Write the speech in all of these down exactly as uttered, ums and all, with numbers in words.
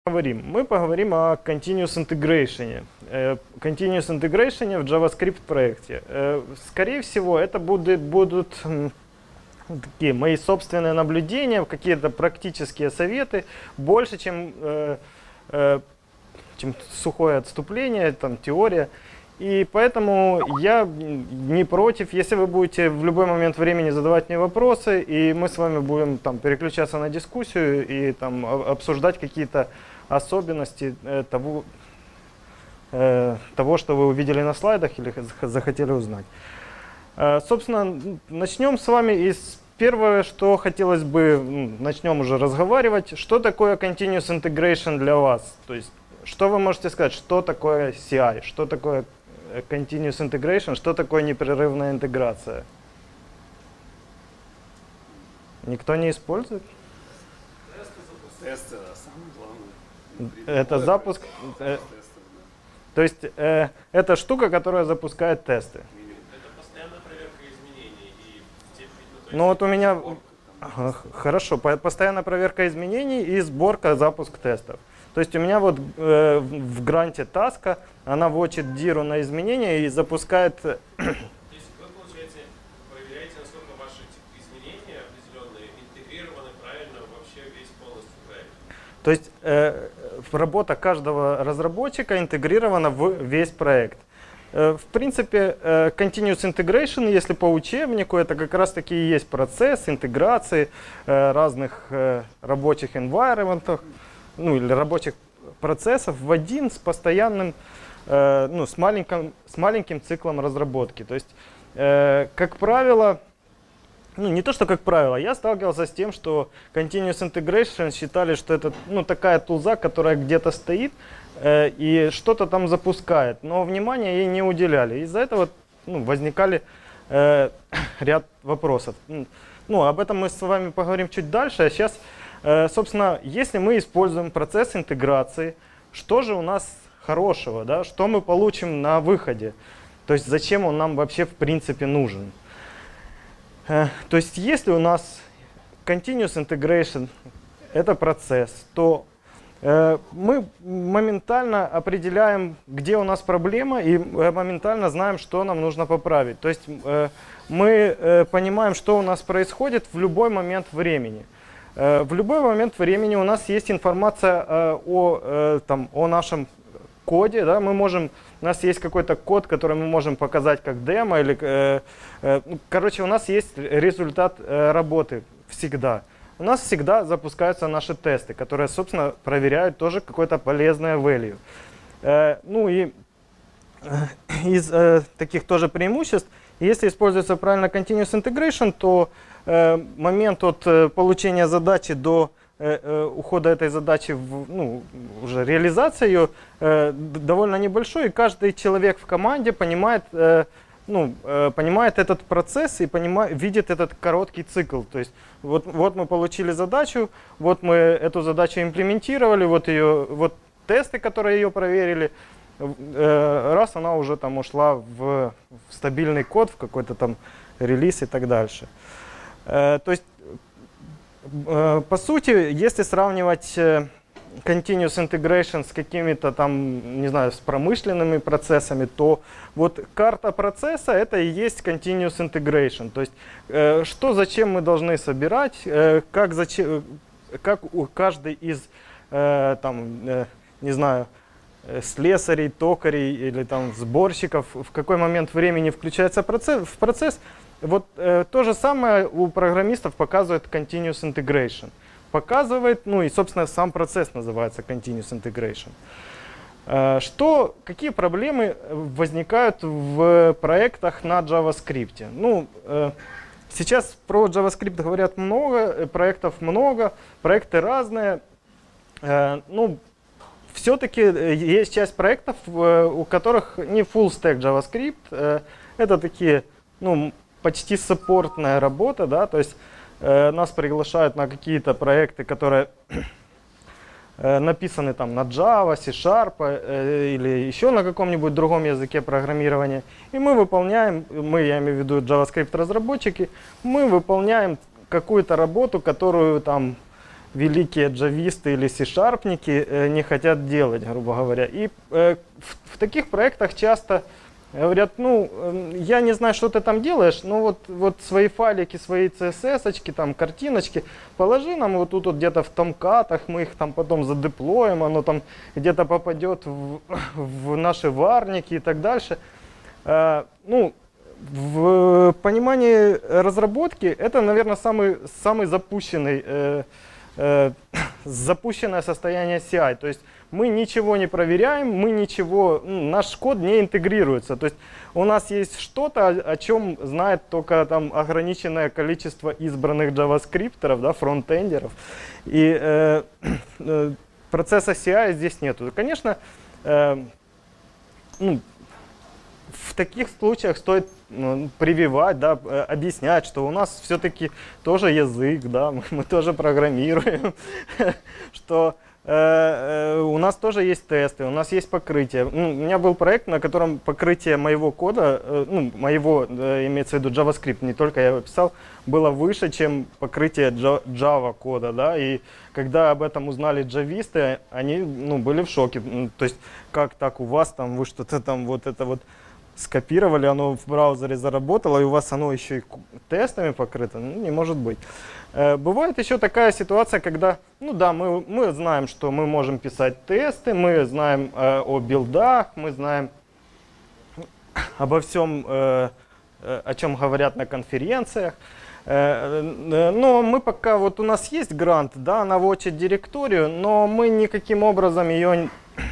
поговорим? Мы поговорим о Continuous Integration. Continuous Integration в JavaScript проекте. Скорее всего, это будут, будут такие мои собственные наблюдения, какие-то практические советы, больше, чем, чем сухое отступление, там, теория. И поэтому я не против, если вы будете в любой момент времени задавать мне вопросы, и мы с вами будем там переключаться на дискуссию и там обсуждать какие-то особенности э, того, э, того, что вы увидели на слайдах или захотели узнать. Э, собственно, начнем с вами. И первое, что хотелось бы, ну, начнем уже разговаривать, что такое Continuous Integration для вас? То есть, что вы можете сказать, что такое си ай, что такое Continuous Integration, что такое непрерывная интеграция? Никто не использует? Тесты, да, самое главное. Это запуск. Э, то есть э, это штука, которая запускает тесты. Это постоянная проверка изменений. И в ну вот у меня ага, хорошо, постоянная проверка изменений и сборка, запуск тестов. То есть у меня вот э, в гранте таска, она вводит диру на изменения и запускает. То есть вы, получаете, проверяете, насколько ваши изменения определенные интегрированы правильно вообще весь полностью проект. То есть э, работа каждого разработчика интегрирована в весь проект. Э, в принципе, э, Continuous Integration, если по учебнику, это как раз таки и есть процесс интеграции э, разных э, рабочих environment'ов, ну или рабочих процессов в один с постоянным, э, ну, с маленьким, с маленьким циклом разработки. То есть, э, как правило, ну не то, что как правило, я сталкивался с тем, что Continuous Integration считали, что это, ну, такая тулза, которая где-то стоит э, и что-то там запускает, но внимания ей не уделяли. Из-за этого, ну, возникали э, ряд вопросов. Ну, об этом мы с вами поговорим чуть дальше, а сейчас... Собственно, если мы используем процесс интеграции, что же у нас хорошего, да? Что мы получим на выходе? То есть зачем он нам вообще в принципе нужен? То есть если у нас Continuous Integration — это процесс, то мы моментально определяем, где у нас проблема, и моментально знаем, что нам нужно поправить. То есть мы понимаем, что у нас происходит в любой момент времени. В любой момент времени у нас есть информация э, о, э, там, о нашем коде. Да? Мы можем, у нас есть какой-то код, который мы можем показать как демо. Или, э, э, короче, у нас есть результат э, работы всегда. У нас всегда запускаются наши тесты, которые, собственно, проверяют тоже какое-то полезное value. Э, ну и э, из э, таких тоже преимуществ, если используется правильно Continuous Integration, то момент от получения задачи до ухода этой задачи в, ну, уже реализация ее довольно небольшой, и каждый человек в команде понимает, ну, понимает этот процесс и понимает, видит этот короткий цикл. То есть вот, вот мы получили задачу, вот мы эту задачу имплементировали, вот, ее, вот тесты, которые ее проверили, раз она уже там ушла в, в стабильный код, в какой-то там релиз и так дальше. То есть, по сути, если сравнивать Continuous Integration с какими-то там, не знаю, с промышленными процессами, то вот карта процесса — это и есть Continuous Integration. То есть, что, зачем мы должны собирать, как, зачем, как у каждой из, там, не знаю, слесарей, токарей или там сборщиков, в какой момент времени включается процесс, в процесс. Вот э, то же самое у программистов показывает Continuous Integration. Показывает, ну и, собственно, сам процесс называется Continuous Integration. Э, что, какие проблемы возникают в проектах на JavaScript? Ну, э, сейчас про JavaScript говорят много, проектов много, проекты разные. Э, ну, все-таки есть часть проектов, у которых не full stack JavaScript. Э, это такие, ну, почти саппортная работа, да, то есть э, нас приглашают на какие-то проекты, которые э, написаны там на Java, C-Sharp э, или еще на каком-нибудь другом языке программирования, и мы выполняем, мы, я имею в виду JavaScript разработчики, мы выполняем какую-то работу, которую там великие джависты или си-шарпники э, не хотят делать, грубо говоря. И э, в, в таких проектах часто говорят, ну, э, я не знаю, что ты там делаешь, но вот, вот свои файлики, свои си эс эс-очки, там, картиночки положи нам вот тут вот где-то в томкатах, мы их там потом задеплоим, оно там где-то попадет в, в наши варники и так дальше. Э, ну, в понимании разработки это, наверное, самый, самый запущенный э, запущенное состояние си ай, то есть мы ничего не проверяем, мы ничего, наш код не интегрируется, то есть у нас есть что-то, о, о чем знает только там ограниченное количество избранных джаваскриптеров, да, фронтендеров, и э, э, процесса си ай здесь нету. Конечно, э, ну, в таких случаях стоит ну, прививать, да, объяснять, что у нас все-таки тоже язык, да, мы, мы тоже программируем, что э, э, у нас тоже есть тесты, у нас есть покрытие. Ну, у меня был проект, на котором покрытие моего кода, э, ну, моего, э, имеется в виду JavaScript, не только я его писал, было выше, чем покрытие Java кода, да, и когда об этом узнали джависты, они, ну, были в шоке, то есть как так у вас там, вы что-то там вот это вот скопировали, оно в браузере заработало, и у вас оно еще и тестами покрыто, ну, не может быть. Э, бывает еще такая ситуация, когда, ну да, мы, мы знаем, что мы можем писать тесты, мы знаем э, о билдах, мы знаем обо всем, э, э, о чем говорят на конференциях, э, э, но мы пока, вот у нас есть грант, да, на watch директорию, но мы никаким образом ее,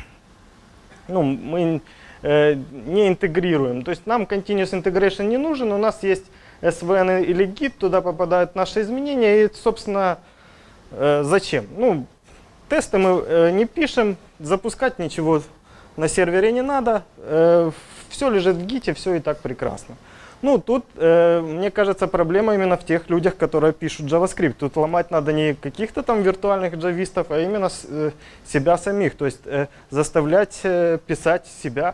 ну, мы не интегрируем. То есть нам Continuous Integration не нужен, у нас есть эс ви эн или гит, туда попадают наши изменения, и, собственно, зачем? Ну, тесты мы не пишем, запускать ничего на сервере не надо, все лежит в гите, все и так прекрасно. Ну, тут, мне кажется, проблема именно в тех людях, которые пишут JavaScript. Тут ломать надо не каких-то там виртуальных джавистов, а именно себя самих, то есть заставлять писать себя.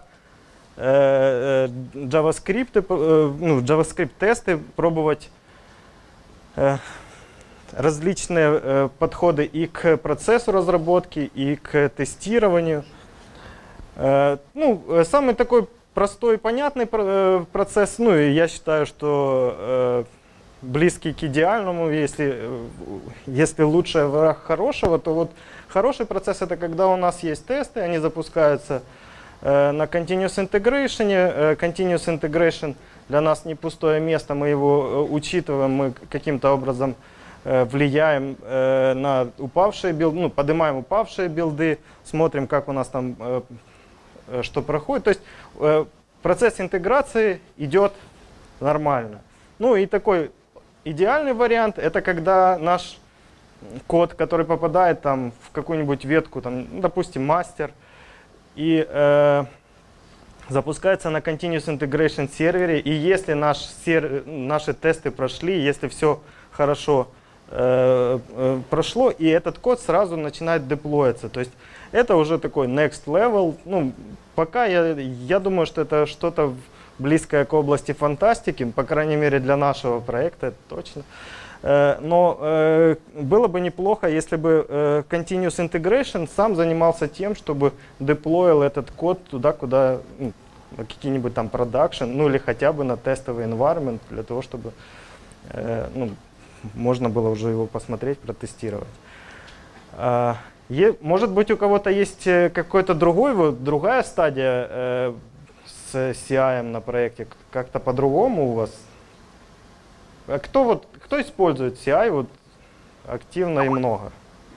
JavaScript, ну, JavaScript тесты, пробовать э, различные э, подходы и к процессу разработки, и к тестированию. Э, ну, самый такой простой и понятный э, процесс, ну и я считаю, что э, близкий к идеальному, если, э, если лучший враг хорошего, то вот хороший процесс это когда у нас есть тесты, они запускаются на Continuous Integration. Continuous Integration для нас не пустое место, мы его учитываем, мы каким-то образом влияем на упавшие билды, ну, поднимаем упавшие билды, смотрим, как у нас там что проходит. То есть процесс интеграции идет нормально. Ну и такой идеальный вариант, это когда наш код, который попадает там в какую-нибудь ветку, там, допустим, мастер, и э, запускается на Continuous Integration сервере, и если наш сер... наши тесты прошли, если все хорошо э, э, прошло, и этот код сразу начинает деплоиться. То есть это уже такой next level. Ну, пока я, я думаю, что это что-то близкое к области фантастики, по крайней мере для нашего проекта, это точно. Но э, было бы неплохо, если бы э, Continuous Integration сам занимался тем, чтобы деплоил этот код туда, куда, ну, на какие-нибудь там продакшн, ну или хотя бы на тестовый environment, для того, чтобы э, ну, можно было уже его посмотреть, протестировать. Э, е, может быть, у кого-то есть какой-то другой, вот, другая стадия э, с си ай на проекте, как-то по-другому у вас? А кто, вот, кто использует си ай вот, активно и много?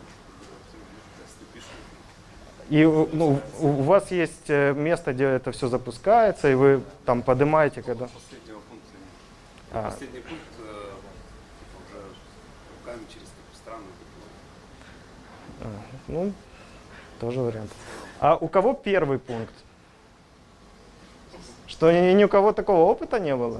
И ну, у вас есть место, где это все запускается, и вы там поднимаете, когда... Последнего пункта нет. А. Последний пункт э, уже руками через странную А, ну, тоже вариант. А у кого первый пункт? Что ни, ни у кого такого опыта не было?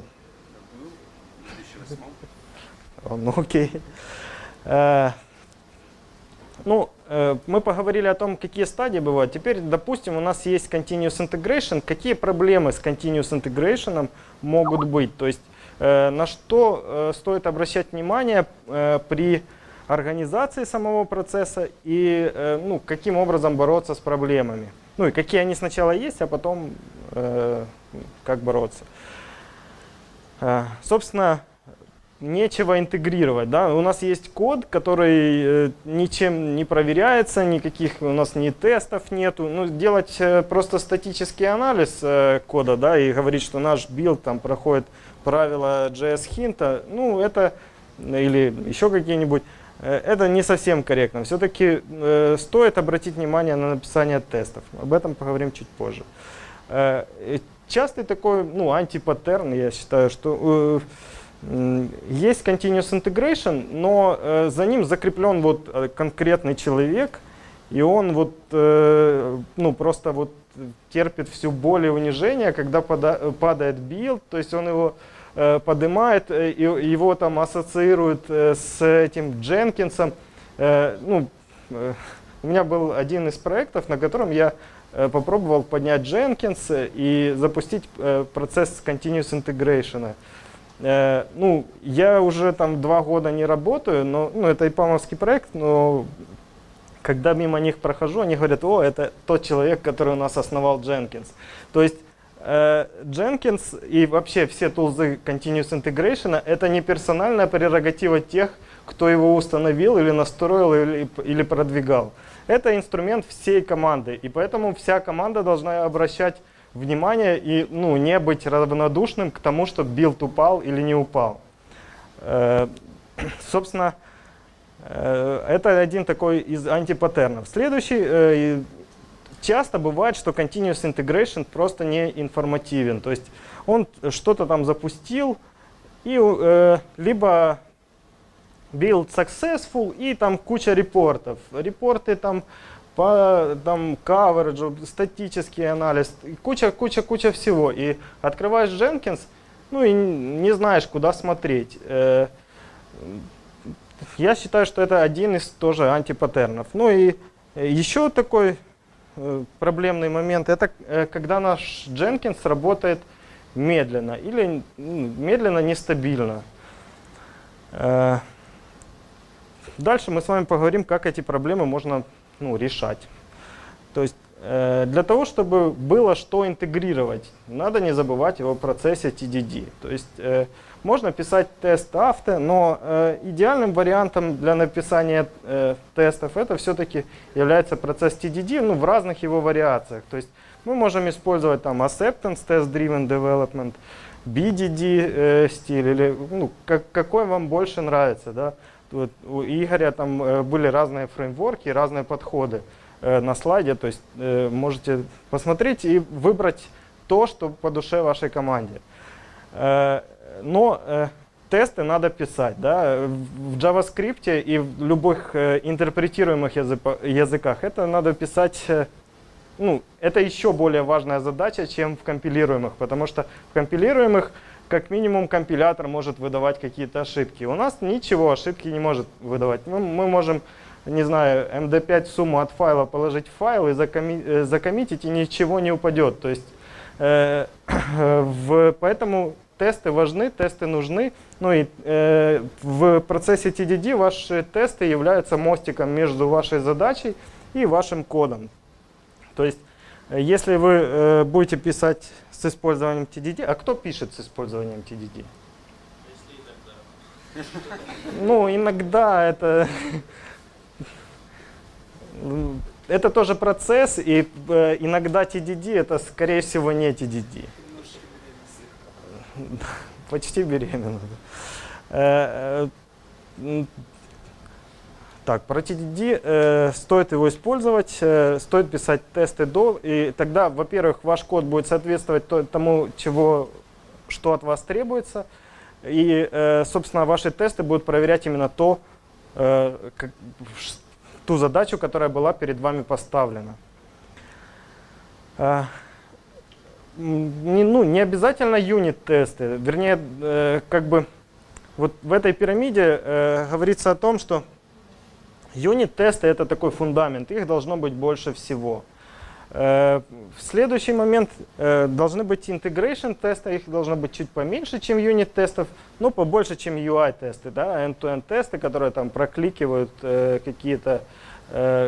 Ну, окей. Э, ну, э, мы поговорили о том, какие стадии бывают. Теперь, допустим, у нас есть Continuous Integration. Какие проблемы с Continuous Integration могут быть? То есть, э, на что э, стоит обращать внимание э, при организации самого процесса и э, ну, каким образом бороться с проблемами. Ну и какие они сначала есть, а потом э, как бороться. Э, собственно, нечего интегрировать. Да? У нас есть код, который э, ничем не проверяется, никаких у нас ни тестов нету. Ну, делать э, просто статический анализ э, кода, да, и говорить, что наш билд там проходит правила джей эс хинта, ну это или еще какие-нибудь, э, это не совсем корректно. Все-таки э, стоит обратить внимание на написание тестов. Об этом поговорим чуть позже. Э, частый такой, ну, антипаттерн, я считаю, что э, есть continuous integration, но э, за ним закреплен вот конкретный человек, и он вот, э, ну, просто вот терпит всю боль и унижение, когда пода падает билд, то есть он его э, поднимает, э, и его там ассоциируют э, с этим Дженкинсом. Э, ну, э, у меня был один из проектов, на котором я э, попробовал поднять Jenkins и запустить э, процесс continuous integration. Э, ну, я уже там два года не работаю, но ну, это ипамовский проект, но когда мимо них прохожу, они говорят: о, это тот человек, который у нас основал Jenkins. То есть э, Jenkins и вообще все тулзы Continuous Integration — это не персональная прерогатива тех, кто его установил или настроил или, или продвигал. Это инструмент всей команды, и поэтому вся команда должна обращать внимание и ну, не быть равнодушным к тому, что билд упал или не упал. Э, собственно, это один такой из антипаттернов. Следующий. Часто бывает, что Continuous Integration просто не информативен. То есть он что-то там запустил, и э, либо build successful, и там куча репортов. Репорты там по там, coverage, статический анализ, куча-куча-куча всего. И открываешь Jenkins, ну и не знаешь, куда смотреть. Я считаю, что это один из тоже антипаттернов. Ну и еще такой э, проблемный момент, это э, когда наш Jenkins работает медленно или ну, медленно, нестабильно. Э, дальше мы с вами поговорим, как эти проблемы можно ну, решать. То есть э, для того, чтобы было что интегрировать, надо не забывать о процессе ти ди ди. То есть э, можно писать тест авто, но э, идеальным вариантом для написания э, тестов это все-таки является процесс ти ди ди, ну, в разных его вариациях. То есть мы можем использовать там acceptance test driven development, би ди ди э, стиль, или ну, как, какой вам больше нравится. Да? Вот у Игоря там э, были разные фреймворки, разные подходы э, на слайде, то есть э, можете посмотреть и выбрать то, что по душе вашей команде. Э, Но э, тесты надо писать. Да? В JavaScript и в любых э, интерпретируемых языпо- языках это надо писать. Э, ну, это еще более важная задача, чем в компилируемых, потому что в компилируемых как минимум компилятор может выдавать какие-то ошибки. У нас ничего ошибки не может выдавать. Мы, мы можем, не знаю, эм ди пять сумму от файла положить в файл и закоми- э, закоммитить, и ничего не упадет. То есть, э, в, поэтому тесты важны, тесты нужны. Ну и э, в процессе ти ди ди ваши тесты являются мостиком между вашей задачей и вашим кодом. То есть, если вы э, будете писать с использованием ти ди ди, а кто пишет с использованием ти ди ди? Если иногда. Ну, иногда это... Это тоже процесс, и э, иногда ти ди ди это, скорее всего, не ти ди ди. Почти беременна. Э, э, так, про ти ди ди э, стоит его использовать, э, стоит писать тесты до, и тогда, во-первых, ваш код будет соответствовать то, тому, чего, что от вас требуется, и, э, собственно, ваши тесты будут проверять именно то, э, как, ту задачу, которая была перед вами поставлена. Э, не, ну, не обязательно юнит-тесты, вернее, э, как бы вот в этой пирамиде э, говорится о том, что юнит-тесты — это такой фундамент, их должно быть больше всего. Э, в следующий момент э, должны быть integration тесты, их должно быть чуть поменьше, чем юнит тестов, но побольше, чем ю ай тесты, да, end-to-end тесты, которые там прокликивают э, какие-то э,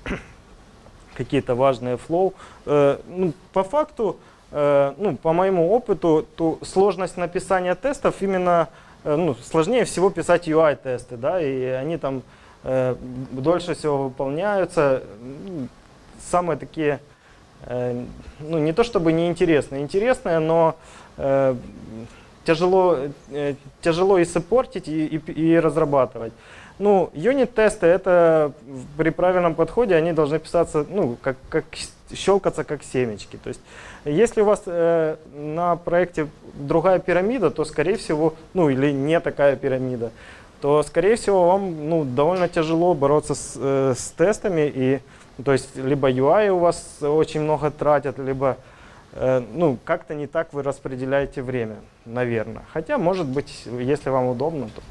какие-то важные флоу. Э, ну, по факту, э, ну, по моему опыту, то сложность написания тестов именно э, ну, сложнее всего писать ю ай тесты, да, и они там э, дольше всего выполняются. Самые такие, э, ну не то чтобы неинтересные, интересные, но э, тяжело, э, тяжело и саппортить, и, и, и разрабатывать. Ну, юнит-тесты, это при правильном подходе, они должны писаться, ну, как, как щелкаться как семечки. То есть, если у вас э, на проекте другая пирамида, то, скорее всего, ну, или не такая пирамида, то, скорее всего, вам, ну, довольно тяжело бороться с, э, с тестами. И, то есть, либо ю ай у вас очень много тратят, либо, э, ну, как-то не так вы распределяете время, наверное. Хотя, может быть, если вам удобно, то...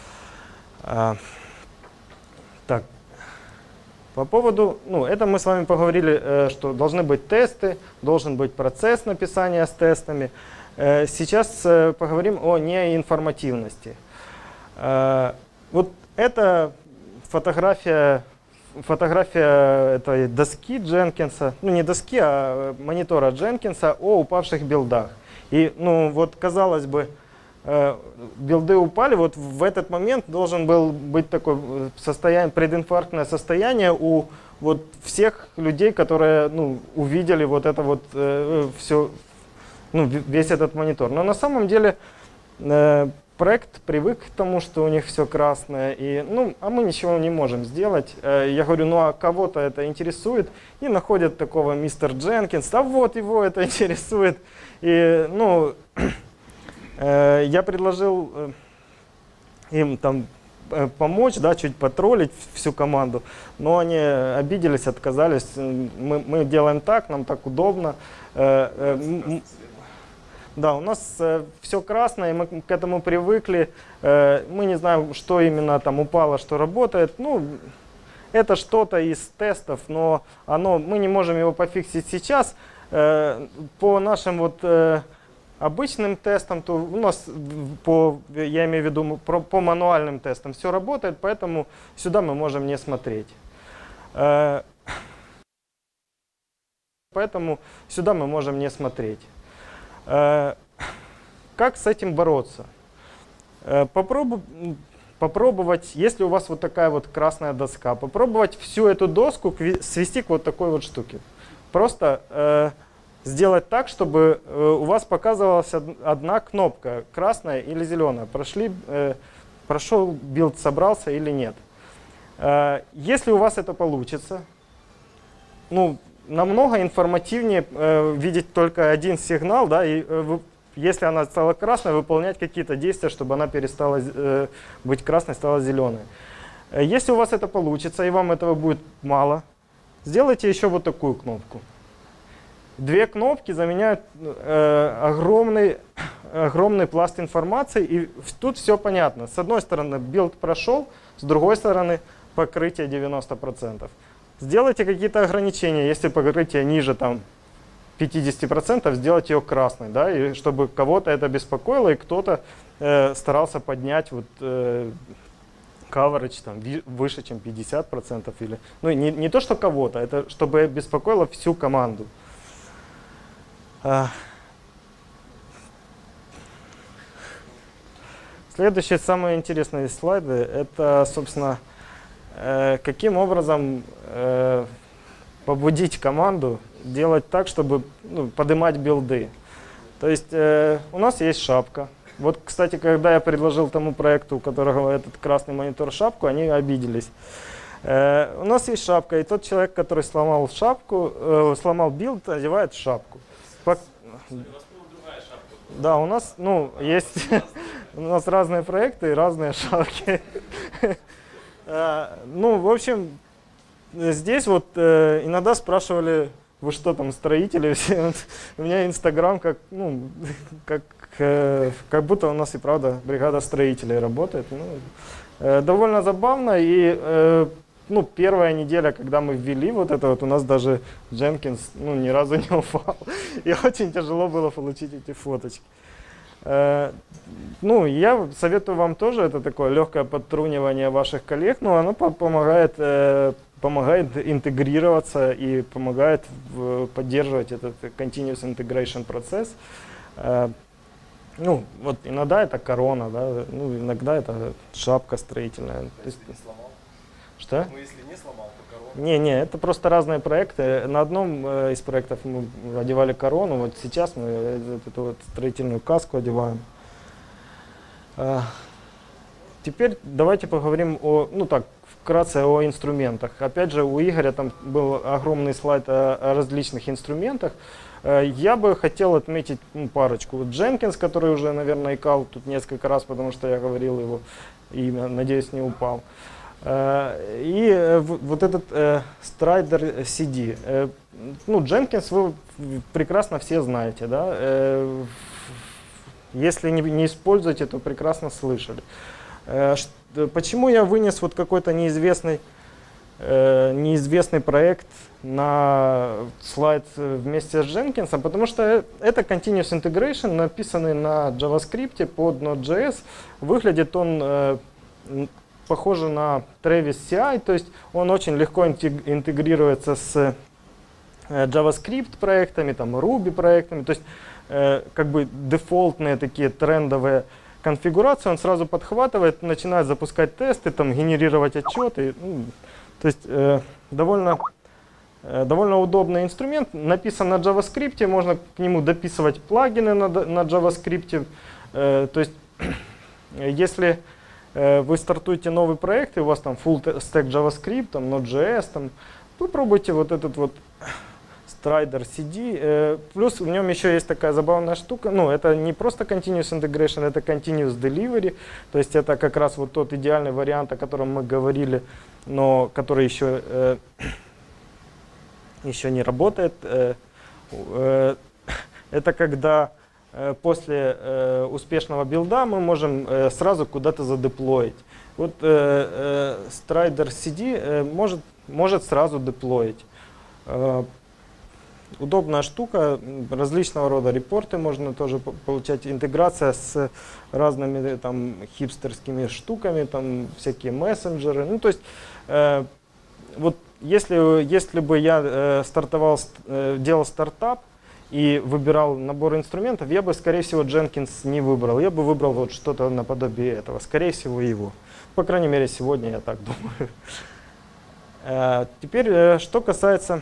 Э, так, по поводу, ну, это мы с вами поговорили, э, что должны быть тесты, должен быть процесс написания с тестами. Э, сейчас э, поговорим о неинформативности. Э, вот это фотография, фотография этой доски Дженкинса, ну не доски, а монитора Дженкинса о упавших билдах. И, ну, вот, казалось бы, э, билды упали, вот в этот момент должен был быть такое состояние, прединфарктное состояние у вот всех людей, которые, ну, увидели вот это вот э, все, ну, весь этот монитор. Но на самом деле э, проект привык к тому, что у них все красное, и, ну, а мы ничего не можем сделать. Э, я говорю, ну а кого-то это интересует, и находят такого мистер Дженкинс, а вот его это интересует. И, ну, э, я предложил э, им там э, помочь, да, чуть потроллить всю команду, но они обиделись, отказались. Мы, мы делаем так, нам так удобно. Э, э, Да, у нас э, все красное, мы к этому привыкли. Э, мы не знаем, что именно там упало, что работает. Ну, это что-то из тестов, но оно, мы не можем его пофиксить сейчас. Э, по нашим вот э, обычным тестам, то у нас, по, я имею в виду, по, по мануальным тестам все работает, поэтому сюда мы можем не смотреть. Э, поэтому сюда мы можем не смотреть. Как с этим бороться? Попробуй, попробовать, если у вас вот такая вот красная доска, попробовать всю эту доску свести к вот такой вот штуке. Просто э, сделать так, чтобы э, у вас показывалась одна кнопка, красная или зеленая. Прошли, э, прошел билд, собрался или нет. Э, если у вас это получится, ну, намного информативнее э, видеть только один сигнал, да, и э, вы, если она стала красной, выполнять какие-то действия, чтобы она перестала э, быть красной, стала зеленой. Э, если у вас это получится и вам этого будет мало, сделайте еще вот такую кнопку. Две кнопки заменяют э, огромный, огромный пласт информации, и тут все понятно. С одной стороны билд прошел, с другой стороны покрытие девяносто процентов. Сделайте какие-то ограничения, если покрытие ниже там, пятьдесят процентов, сделайте ее красной, да, и чтобы кого-то это беспокоило, и кто-то э, старался поднять вот, э, coverage там, выше, чем пятьдесят процентов. Или, ну, не, не то, что кого-то, это чтобы беспокоило всю команду. А. Следующие самые интересные слайды, это, собственно, каким образом э, побудить команду делать так, чтобы, ну, поднимать билды. То есть э, у нас есть шапка. Вот, кстати, когда я предложил тому проекту, у которого этот красный монитор, шапку, они обиделись. Э, у нас есть шапка, и тот человек, который сломал шапку, э, сломал билд, одевает шапку. По... Да, у нас, ну, есть, у нас разные проекты и разные шапки. Ну, в общем, здесь вот э, иногда спрашивали, вы что там, строители? Все? У меня Инстаграм как, ну, как, э, как будто у нас и правда бригада строителей работает. Ну, э, довольно забавно, и э, ну, первая неделя, когда мы ввели вот это вот, у нас даже Jenkins, ну, ни разу не упал. И очень тяжело было получить эти фоточки. Э, ну, я советую вам тоже, это такое легкое подтрунивание ваших коллег, но оно по помогает, э, помогает интегрироваться и помогает в, поддерживать этот continuous integration процесс. Э, ну, вот иногда это корона, да, ну, иногда это шапка строительная. То есть, Если не сломал? что? Ну, если не сломал, то корона. Не, не, это просто разные проекты. На одном э, из проектов мы одевали корону, вот сейчас мы э, эту вот строительную каску одеваем. Э, теперь давайте поговорим о, ну так, вкратце о инструментах. Опять же, у Игоря там был огромный слайд о, о различных инструментах. Э, я бы хотел отметить ну, парочку. Вот Jenkins, который уже, наверное, икал тут несколько раз, потому что я говорил его имя, надеюсь, не упал. И вот этот э, Strider си ди. Э, ну, Jenkins вы прекрасно все знаете, да? Э, если не, не используете, то прекрасно слышали. Э, что, почему я вынес вот какой-то неизвестный, э, неизвестный проект на слайд вместе с Jenkins? Потому что это Continuous Integration, написанный на JavaScript под Node.js. Выглядит он э, похоже на Travis си ай, то есть он очень легко интегрируется с JavaScript проектами, там, Ruby проектами, то есть э, как бы дефолтные такие трендовые конфигурации он сразу подхватывает, начинает запускать тесты, там, генерировать отчеты. Ну, то есть э, довольно, э, довольно удобный инструмент, написан на JavaScript, можно к нему дописывать плагины на, на JavaScript, э, то есть если вы стартуете новый проект, и у вас там full stack JavaScript, там Node.js, там, попробуйте вот этот вот Strider си ди. Плюс в нем еще есть такая забавная штука, ну, это не просто Continuous Integration, это Continuous Delivery, то есть это как раз вот тот идеальный вариант, о котором мы говорили, но который еще, э, еще не работает. Э, э, это когда после э, успешного билда мы можем э, сразу куда-то задеплоить. Вот э, э, Strider си ди э, может, может сразу деплоить. Э, удобная штука, различного рода репорты можно тоже получать. Интеграция с разными там хипстерскими штуками, там всякие мессенджеры. Ну, то есть, э, вот если, если бы я э, стартовал, э, делал стартап, и выбирал набор инструментов, я бы, скорее всего, Jenkins не выбрал. Я бы выбрал вот что-то наподобие этого. Скорее всего, его. По крайней мере, сегодня я так думаю. Теперь, что касается,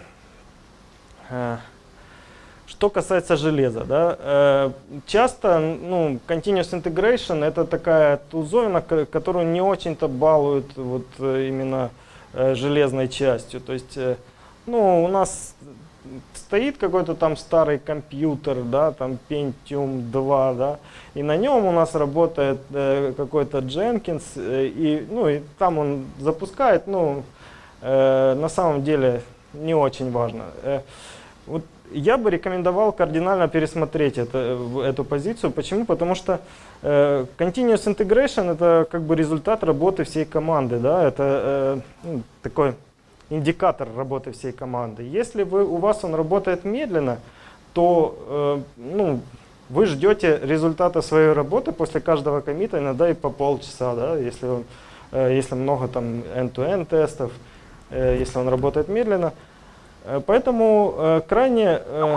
что касается железа. Да? Часто ну, Continuous Integration — это такая тулзовина, которую не очень-то балуют вот именно железной частью. То есть, ну, у нас стоит какой-то там старый компьютер, да, там Pentium два, да, и на нем у нас работает э, какой-то Jenkins, э, и, ну, и там он запускает, ну, э, на самом деле не очень важно. Э, вот я бы рекомендовал кардинально пересмотреть это, эту позицию. Почему? Потому что э, Continuous Integration — это как бы результат работы всей команды, да, это э, ну, такой индикатор работы всей команды. Если вы, у вас он работает медленно, то э, ну, вы ждете результата своей работы после каждого коммита, иногда и по полчаса, да, если, он, э, если много там end-to-end тестов, э, если он работает медленно. Э, поэтому э, крайне э,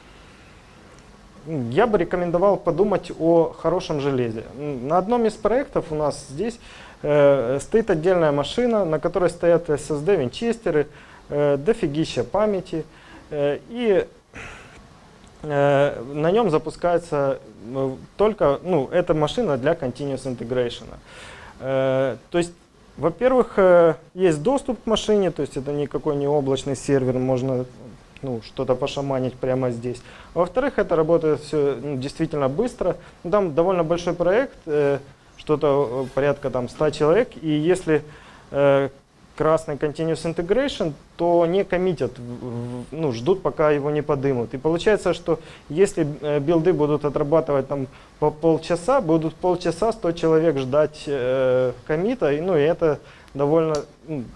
я бы рекомендовал подумать о хорошем железе. На одном из проектов у нас здесь э, стоит отдельная машина, на которой стоят эс эс ди винчестеры, э, дофигища памяти, э, и э, на нем запускается э, только, ну, эта машина для Continuous Integration. Э, то есть, во-первых, э, есть доступ к машине, то есть это никакой не облачный сервер, можно ну, что-то пошаманить прямо здесь. Во-вторых, это работает все ну, действительно быстро. Там довольно большой проект, э, что-то порядка там ста человек, и если э, красный Continuous Integration, то не коммитят, ну, ждут, пока его не подымут. И получается, что если э, билды будут отрабатывать там по полчаса, будут полчаса сто человек ждать э, коммита, и, ну, и это довольно...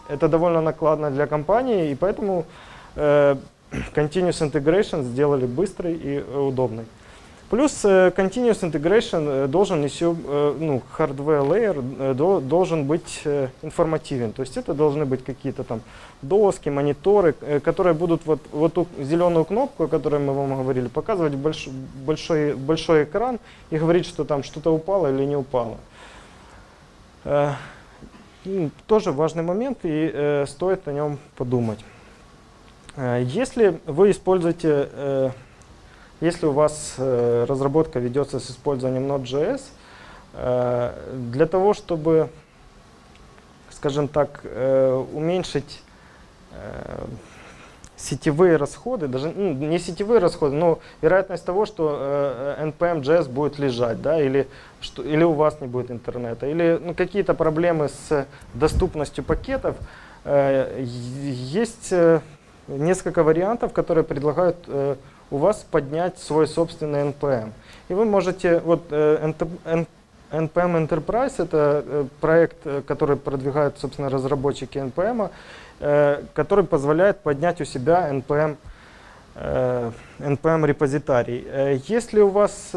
это довольно накладно для компании, и поэтому э, Continuous Integration сделали быстрый и удобный. Плюс э, Continuous Integration должен еще, э, ну, hardware layer э, до, должен быть э, информативен. То есть это должны быть какие-то там доски, мониторы, э, которые будут вот, вот ту зеленую кнопку, о которой мы вам говорили, показывать больш, большой, большой экран и говорить, что там что-то упало или не упало. Э, ну, тоже важный момент, и э, стоит о нем подумать. Э, если вы используете... Э, Если у вас э, разработка ведется с использованием Node.js, э, для того, чтобы, скажем так, э, уменьшить э, сетевые расходы, даже ну, не сетевые расходы, но вероятность того, что э, эн пи эм джей эс будет лежать, да, или, что, или у вас не будет интернета, или ну, какие-то проблемы с доступностью пакетов, э, есть э, несколько вариантов, которые предлагают э, у вас поднять свой собственный эн пи эм. И вы можете, вот эн пи эм Enterprise — это проект, который продвигают, собственно, разработчики эн пи эм, который позволяет поднять у себя эн пи эм, эн пи эм репозиторий. Если у вас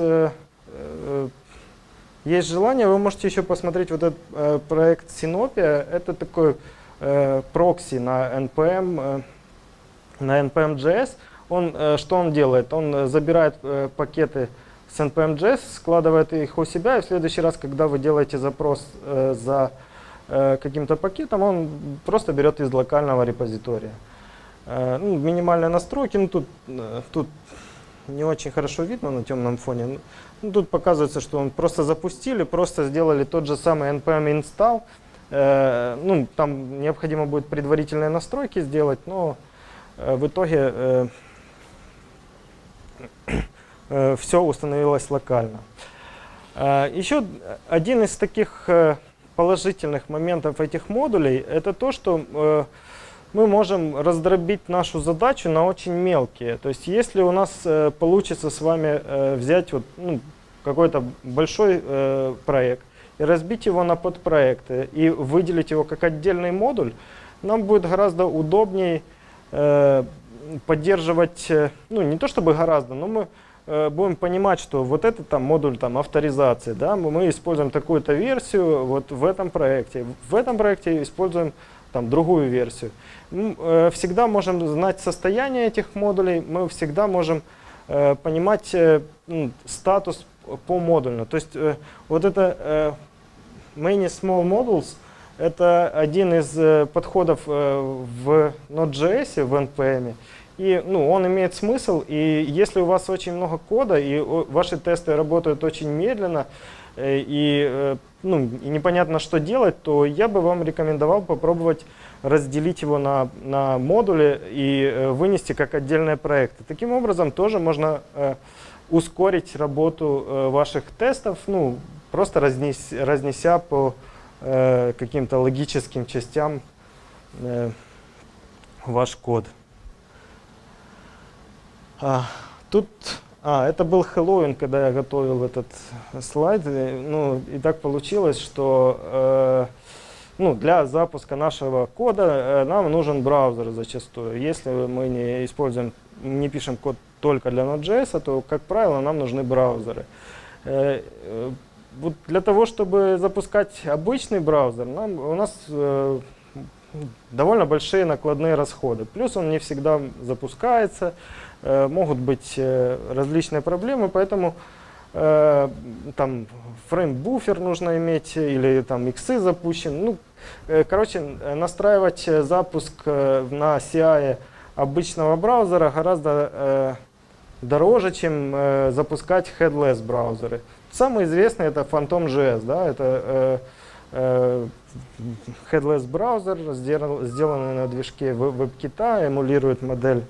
есть желание, вы можете еще посмотреть вот этот проект Sinopia. Это такой прокси на эн пи эм, на эн пи эм джей эс. Он, что он делает? Он забирает э, пакеты с эн пи эм джей эс, складывает их у себя, и в следующий раз, когда вы делаете запрос э, за э, каким-то пакетом, он просто берет из локального репозитория. Э, ну, минимальные настройки, ну, тут, э, тут не очень хорошо видно на темном фоне. Ну, тут показывается, что он просто запустили, просто сделали тот же самый эн пи эм install. Э, ну, там необходимо будет предварительные настройки сделать, но э, в итоге... Э, все установилось локально. Еще один из таких положительных моментов этих модулей — это то, что мы можем раздробить нашу задачу на очень мелкие. То есть если у нас получится с вами взять вот, ну, какой-то большой проект и разбить его на подпроекты и выделить его как отдельный модуль, нам будет гораздо удобнее поддерживать, ну не то чтобы гораздо, но мы э, будем понимать, что вот этот там модуль там авторизации, да, мы, мы используем такую-то версию вот в этом проекте, в этом проекте используем там другую версию. Мы э, всегда можем знать состояние этих модулей, мы всегда можем э, понимать э, ну, статус по модульно. То есть э, вот это э, many small modules — это один из э, подходов э, в Node.js, в эн пи эм. И ну, он имеет смысл, и если у вас очень много кода, и ваши тесты работают очень медленно, и, ну, и непонятно, что делать, то я бы вам рекомендовал попробовать разделить его на, на модули и вынести как отдельные проекты. Таким образом, тоже можно э, ускорить работу э, ваших тестов, ну, просто разнес, разнеся по э, каким-то логическим частям э, ваш код. А, тут, а, это был Хэллоуин, когда я готовил этот слайд. Ну, и так получилось, что э, ну, для запуска нашего кода э, нам нужен браузер зачастую. Если мы не используем, не пишем код только для Node.js, то, как правило, нам нужны браузеры. Э, э, вот для того, чтобы запускать обычный браузер, нам, у нас э, довольно большие накладные расходы. Плюс он не всегда запускается. Могут быть различные проблемы, поэтому э, там фрейм-буфер нужно иметь, или там иксы запущен. Ну, э, короче, настраивать запуск на си ай обычного браузера гораздо э, дороже, чем э, запускать headless браузеры. Самый известный — это Phantom.js, да, это э, э, headless браузер, сделан, сделанный на движке WebKit, эмулирует модель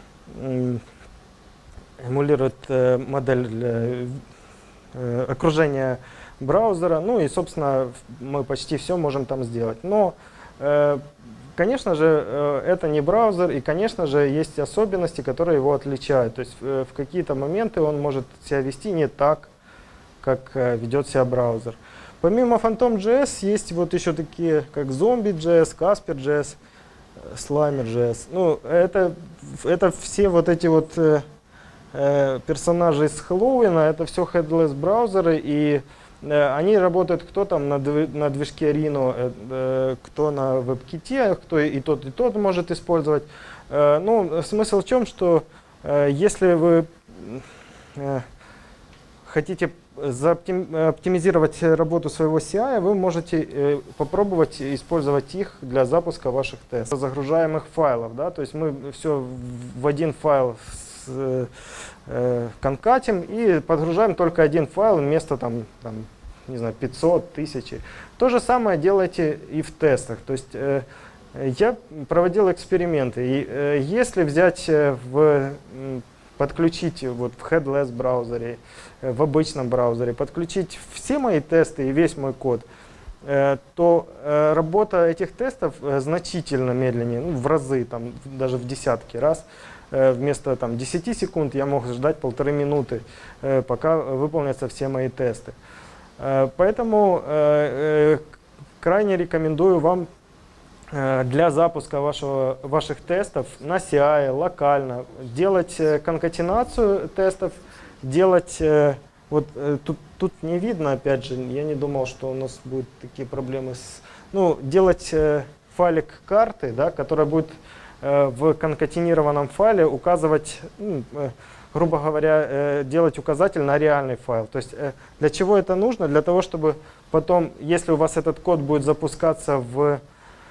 эмулирует э, модель э, э, окружения браузера. Ну и, собственно, мы почти все можем там сделать. Но, э, конечно же, э, это не браузер, и, конечно же, есть особенности, которые его отличают. То есть э, в какие-то моменты он может себя вести не так, как э, ведет себя браузер. Помимо Phantom.js есть вот еще такие, как Zombie.js, Casper.js, Slimer.js. Ну, это, это все вот эти вот э, э, персонажи из Хэллоуина, это все headless браузеры, и э, они работают кто там на, дв на движке Rhino, э, э, кто на WebKit, кто и тот, и тот может использовать. Э, ну, смысл в чем, что э, если вы э, хотите оптимизировать работу своего си ай, вы можете э, попробовать использовать их для запуска ваших тестов, загружаемых файлов. Да? То есть мы все в один файл с, э, конкатим и подгружаем только один файл вместо там, там, не знаю, пятьсот, тысяч. То же самое делайте и в тестах. То есть э, я проводил эксперименты. И, э, если взять в подключить вот в headless браузере, в обычном браузере, подключить все мои тесты и весь мой код, то работа этих тестов значительно медленнее, ну, в разы, там, даже в десятки раз. Вместо там, десяти секунд я мог ждать полторы минуты, пока выполнятся все мои тесты. Поэтому крайне рекомендую вам для запуска вашего, ваших тестов на си ай локально делать конкатенацию тестов, делать, вот тут, тут не видно, опять же, я не думал, что у нас будут такие проблемы с, ну, делать файлик карты, да, которая будет в конкатенированном файле указывать, ну, грубо говоря, делать указатель на реальный файл. То есть для чего это нужно? Для того, чтобы потом, если у вас этот код будет запускаться в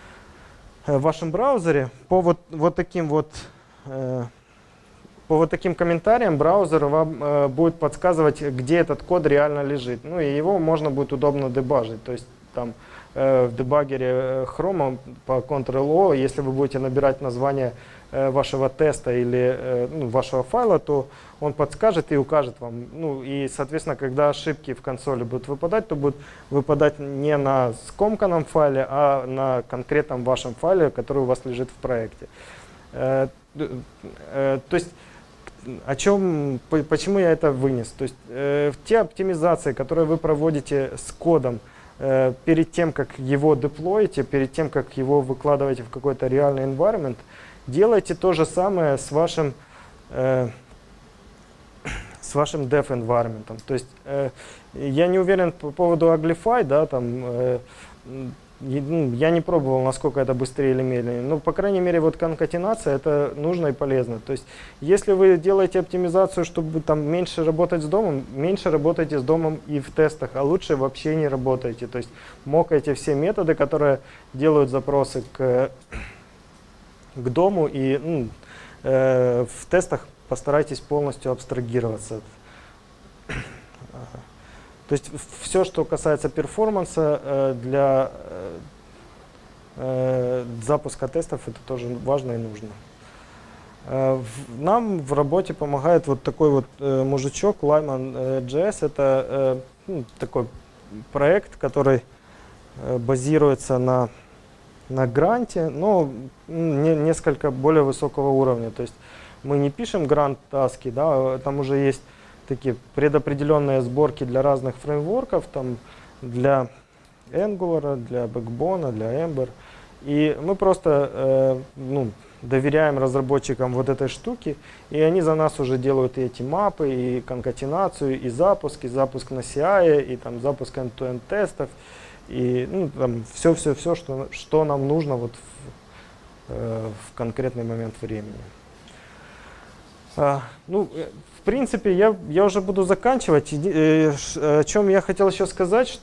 в вашем браузере, по вот, вот таким вот э, по вот таким комментариям браузер вам э, будет подсказывать, где этот код реально лежит. Ну и его можно будет удобно дебажить. То есть там э, в дебагере Chrome по контрол-о, если вы будете набирать название э, вашего теста или э, ну, вашего файла, то он подскажет и укажет вам. Ну и, соответственно, когда ошибки в консоли будут выпадать, то будут выпадать не на скомканном файле, а на конкретном вашем файле, который у вас лежит в проекте. Э, э, то есть, о чем, почему я это вынес? То есть, э, те оптимизации, которые вы проводите с кодом э, перед тем, как его деплоите, перед тем, как его выкладываете в какой-то реальный environment, делайте то же самое с вашим э, с вашим dev environment. То есть э, я не уверен по поводу Uglify, да, там, э, ну, я не пробовал, насколько это быстрее или медленнее, но, по крайней мере, вот конкатенация это нужно и полезно. То есть если вы делаете оптимизацию, чтобы там меньше работать с домом, меньше работайте с домом и в тестах, а лучше вообще не работайте. То есть мокайте все методы, которые делают запросы к, к дому, и ну, э, в тестах постарайтесь полностью абстрагироваться. То есть все, что касается перформанса для запуска тестов, это тоже важно и нужно. Нам в работе помогает вот такой вот мужичок Lyman.js. Это ну, такой проект, который базируется на, на гранте, но не, несколько более высокого уровня. То есть мы не пишем грант-таски, да, там уже есть такие предопределенные сборки для разных фреймворков, там для Angular, для Backbone, для Ember. И мы просто э, ну, доверяем разработчикам вот этой штуки, и они за нас уже делают и эти мапы, и конкатенацию, и запуск, и запуск на си ай, и там запуск end-to-end тестов, и ну, там все-все-все, что, что нам нужно вот в, э, в конкретный момент времени. А, ну, в принципе, я, я уже буду заканчивать. Э, о чем я хотел еще сказать, что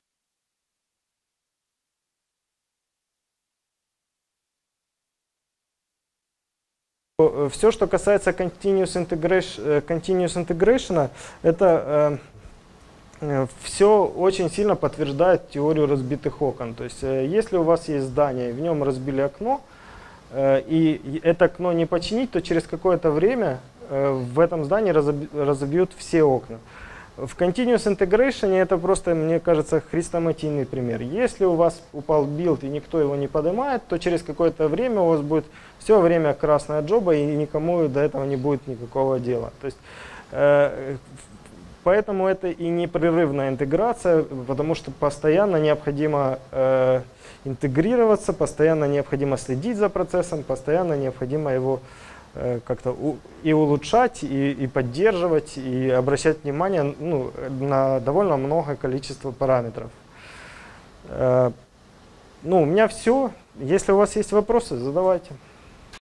все, что касается continuous integration, continuous integration, это э, все очень сильно подтверждает теорию разбитых окон. То есть, э, если у вас есть здание, в нем разбили окно, э, и это окно не починить, то через какое-то время э, в этом здании разобьют все окна. В Continuous Integration это просто, мне кажется, хрестоматийный пример. Если у вас упал билд и никто его не поднимает, то через какое-то время у вас будет все время красная джоба и никому до этого не будет никакого дела. То есть, э, поэтому это и непрерывная интеграция, потому что постоянно необходимо э, интегрироваться, постоянно необходимо следить за процессом, постоянно необходимо его э, как-то у, и улучшать, и, и поддерживать, и обращать внимание ну, на довольно много количество параметров. Э, ну, у меня все. Если у вас есть вопросы, задавайте.